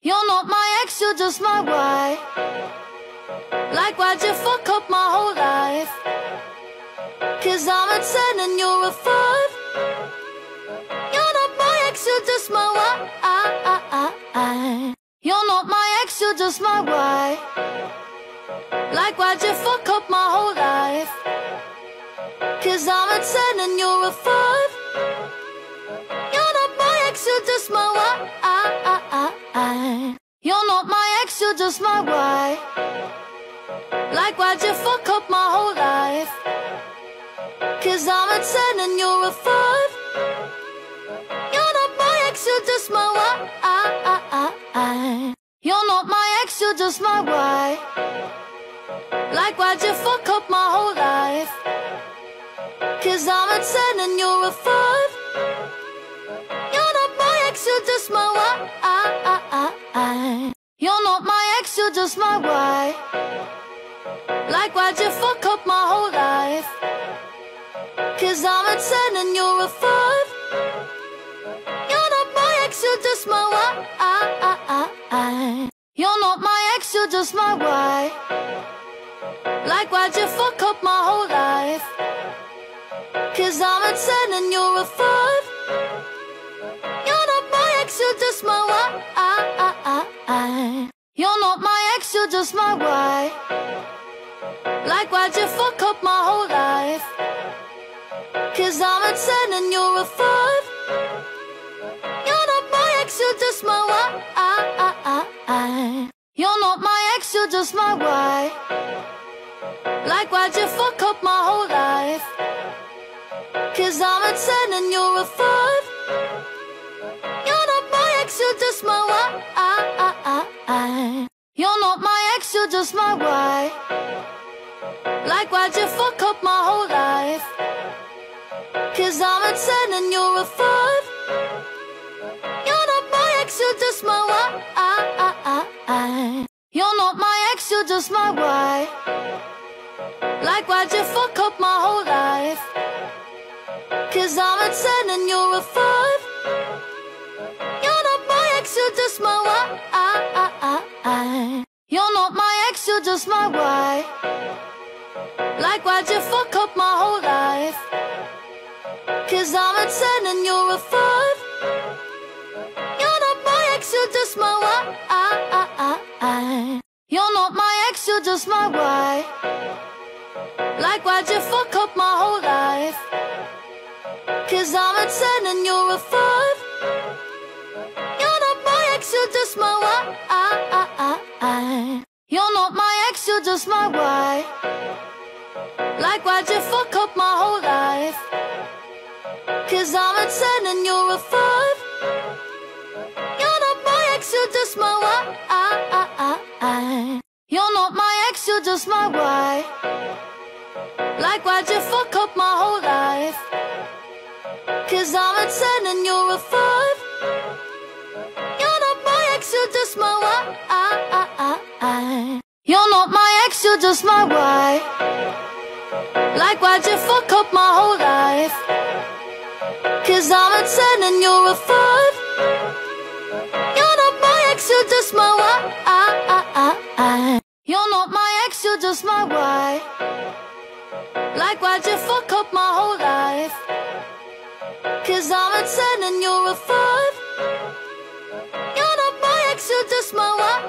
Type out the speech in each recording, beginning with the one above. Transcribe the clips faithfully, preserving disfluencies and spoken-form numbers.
You're not my ex, you're just my wife. Like why'd you fuck up my whole life? Cause I'm a ten and you're a five. You're not my ex, you're just my wife. You're not my ex, you're just my wife. Like why'd you fuck up my whole life? Cause I'm a ten and you're a five. You're not my ex, you're just my wife. You're not my ex, you're just my wife. Like why'd you fuck up my whole life? Cause I'm a ten and you're a five. You're not my ex, you're just my wife. You're not my ex, you're just my wife. Like why'd you fuck up my whole life? Cause I'm a ten and you're a five. You're not my ex, you're just my wife. You're not my ex, you're just my wife. Like why'd you fuck up my whole life? Cause I'm a ten and you're a five. You're not my ex, you're just my wife. You're not my ex, you're just my wife. Like why'd you fuck up my whole life? Cause I'm a ten and you're a five. You're not my ex, you're just my wife. You're not my ex, you're just my wife. Like why'd you fuck up my whole life? Cause I'm a ten and you're a five. You're not my ex, you're just my wife. You're not my ex, you're just my wife. Like why'd you fuck up my whole life? Cause I'm a ten and you're a five. You're not my ex, you're just my wife. You're not my ex, you're just my wife. Like why'd you fuck up my whole life? Cause I'm a ten and you're a five. You're not my ex, you're just my wife. You're not my ex, you're just my wife. Like why'd you fuck up my whole life? Cause I'm a ten and you're a five. You're not my ex, you're just my wife. You're not my ex, you're just my wife. Like why'd you fuck up my whole life? Cause I'm a ten and you're a five. You're not my ex, you're just my wife. You're not my ex, you're just my wife. Like why'd you fuck up my whole life? Cause I'm a ten and you're a five. You're not my ex, you're just my wife. You're not my ex, you're just my wife. Like why'd you fuck up my whole life? Cause I'm a ten and you're a five. You're not my ex, you're just my wife. You're not my ex, you're just my wife. Like why'd you fuck up my whole life? Cause I'm a ten and you're a five. You're not my ex, you're just my wife. You're not my ex, you're just my wife. Like why'd you fuck up my whole life? Cause I'm a ten and you're a five. You're not my ex, you're just my wife. You're not my ex, you're just my wife. Like why'd you fuck up my whole life? Cause I'm a ten and you're a five. You're not my ex, you're just my wife.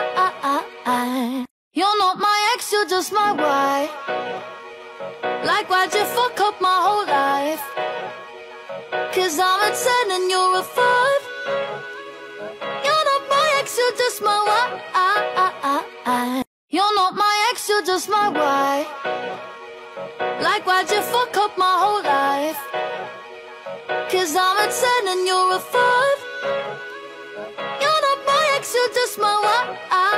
You're not my ex, you're just my wife. Like why'd you fuck up my whole life? Cause I'm a ten and you're a five. You're not my ex, you're just my wife. You're not my ex, you're just my wife. Like why'd you fuck up my whole life? Cause I'm a ten and you're a five. You're not my ex, you're just my wife.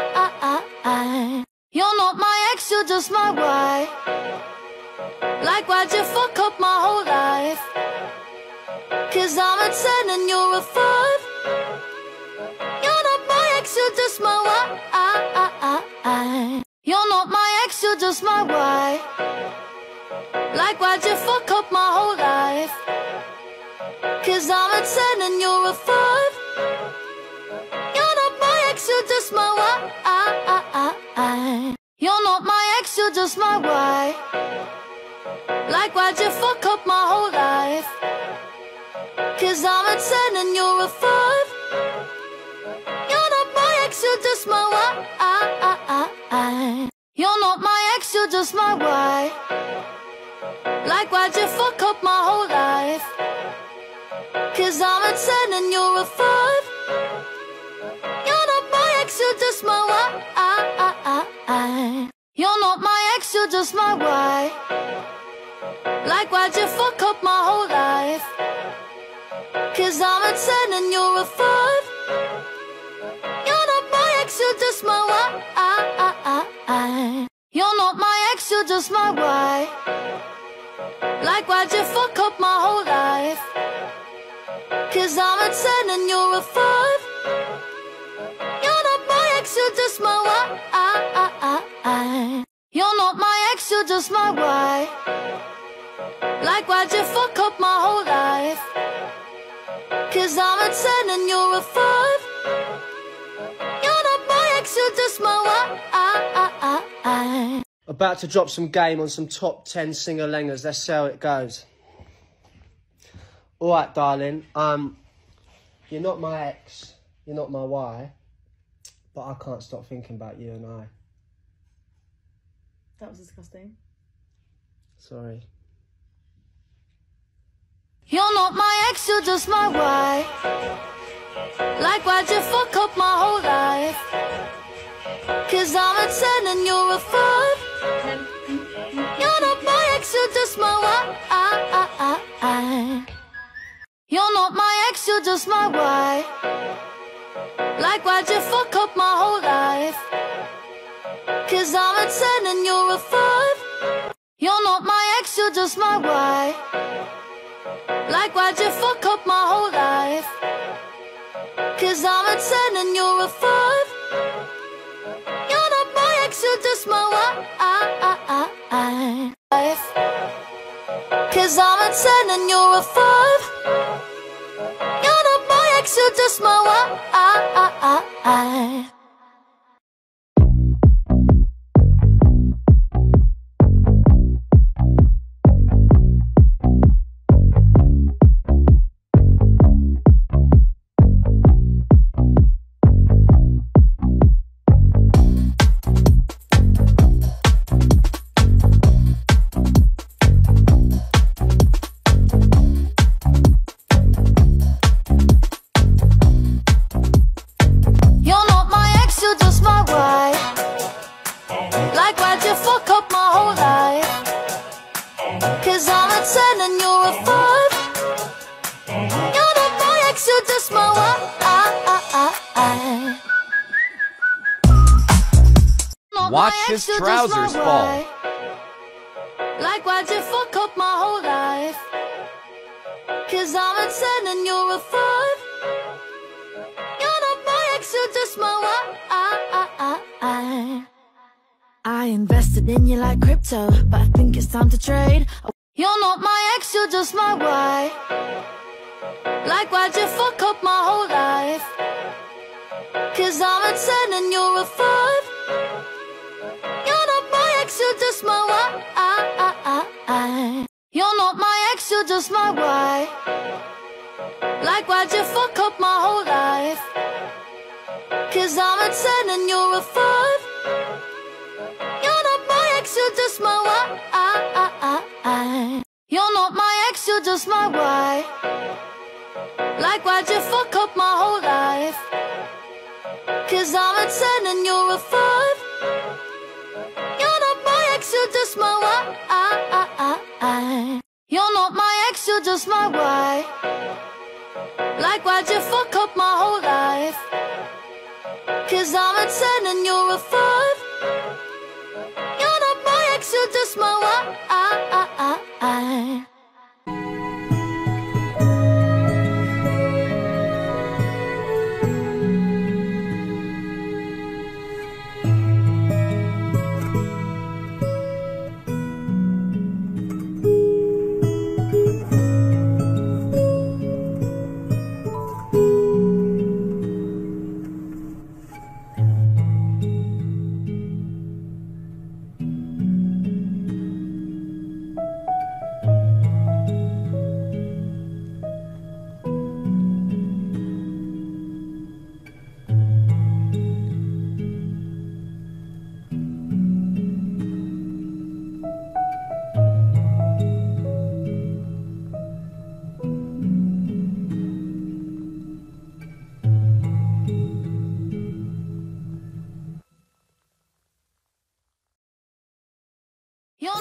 You're not my ex, you're just my wife. Like why'd you fuck up my whole life? Cause I'm a ten and you're a five. You're not my ex, you're just my wife. You're not my ex, you're just my wife. Like why'd you fuck up my whole life? Cause I'm a ten and you're a five. You're not my just my why? Like why'd you fuck up my whole life? Cause I'm a ten and you're a five. You're not my ex, you're just my why. You're not my ex, you're just my why. Like why'd you fuck up my whole life? Cause I'm a ten and you're a five. You're not my ex, you're just my why. You're not my ex, you're just my why. Like why'd you fuck up my whole life? Cause I'm a ten and you're a five. You're not my ex, you're just my why. You're not my ex, you're just my why. Like why'd you fuck up my whole life? Cause I'm a ten and you're a five. You're not my ex, you're just my why. You're not my ex, you're just my why. Like why'd you fuck up my whole life? Cause I'm a ten and you're a five. You're not my ex, you're just my why. About to drop some game on some top ten singer-langers. Let's see how it goes. Alright, darling. Um, you're not my ex. You're not my why. But I can't stop thinking about you and I. That was disgusting. Sorry. You're not my ex, you're just my why. Like why'd you fuck up my whole life? Cause I'm a ten and you're a five. You're not my ex, you're just my why. You're not my ex, you're just my why. Like why'd you fuck up my whole life? Cause I'm a ten and you're a five. You're not my ex, you're just my why. Like why'd you fuck up my whole life? Cause I'm a ten and you're a five. You're not my ex, you're just my why. Cause I'm a ten and you're a five. You're not my ex, you're just my why. Like why'd you fuck up my whole life? Cause I'm a ten and you're a five. You're not my ex, you're just my why. Watch his trousers fall. Like why'd you fuck up my whole life? Cause I'm a ten and you're a five. You're not my ex, you're just my why. I invested in you like crypto, but I think it's time to trade. You're not my ex, you're just my why. Like why'd you fuck up my whole life? Cause I'm a ten and you're a five. You're not my ex, you're just my why. You're not my ex, you're just my why. Like why'd you fuck up my whole life? Cause I'm a ten and you're a five. You're not my ex, you're just my why. You're not my ex, you're just my why. Like why'd you fuck up my whole life? Cause I'm a ten and you're a five. You're not my ex, you're just my why. You're not my ex, you're just my why. Like why'd you fuck up my whole life? Cause I'm a ten and you're a five. You're not my ex, you're just my why.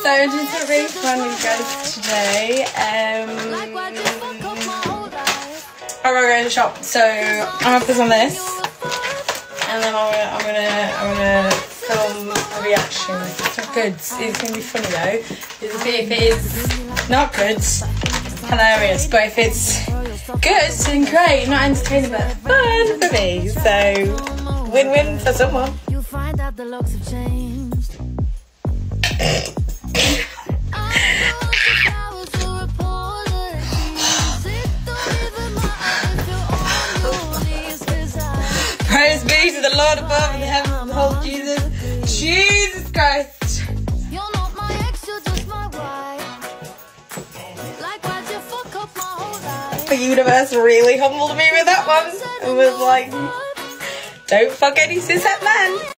So I'm doing something really fun with you guys today. Um, I'm gonna go to the shop. So I'm gonna put on this, and then I'm gonna, I'm gonna, I'm gonna film a reaction. It's not good. It's gonna be funny though. If it is not good, hilarious. But if it's good, then great. Not entertaining, but fun for me. So win-win for someone. You'll find out the looks have changed. Praise be to the Lord above in the heavens and behold Jesus. Jesus Christ. You're not my ex, you're just my wife. Like why'd you fuck up my whole life? The universe really humbled me with that one. It was like, don't fuck any cishet man.